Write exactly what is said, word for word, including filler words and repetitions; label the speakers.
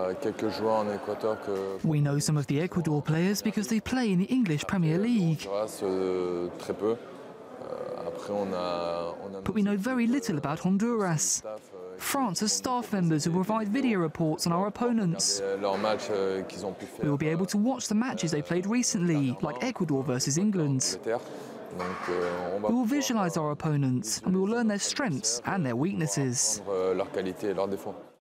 Speaker 1: We know some of the Ecuador players because they play in the English Premier League. But we know very little about Honduras. France has staff members who provide video reports on our opponents. We will be able to watch the matches they played recently, like Ecuador versus England. We will visualize our opponents and we will learn their strengths and their weaknesses.